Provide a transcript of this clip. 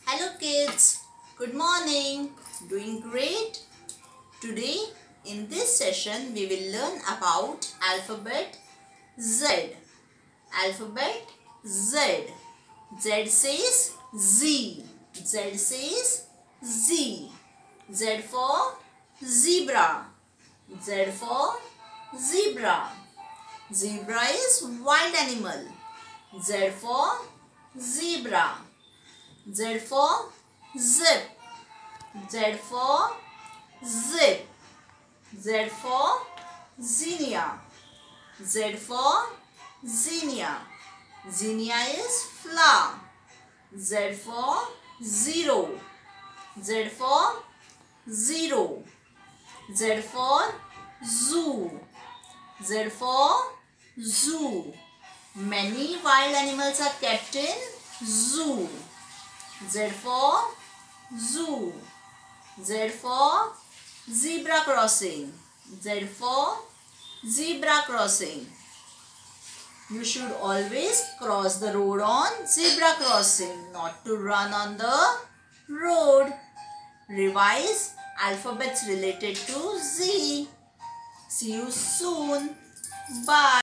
Hello kids, good morning. Doing great? Today in this session we will learn about alphabet Z. Alphabet Z. Z says Z. Z says Z. Z for zebra. Z for zebra. Zebra is wild animal. Z for zebra. Z for zip. Z for zip. Z for zinnia. Z for zinnia. Zinnia is flower. Z for zero. Z for zero. Z for zoo. Z for zoo. Many wild animals are kept in zoo. Z for zoo. Z for zebra crossing. Z for zebra crossing. You should always cross the road on zebra crossing, not to run on the road. Revise alphabets related to Z. See you soon. Bye.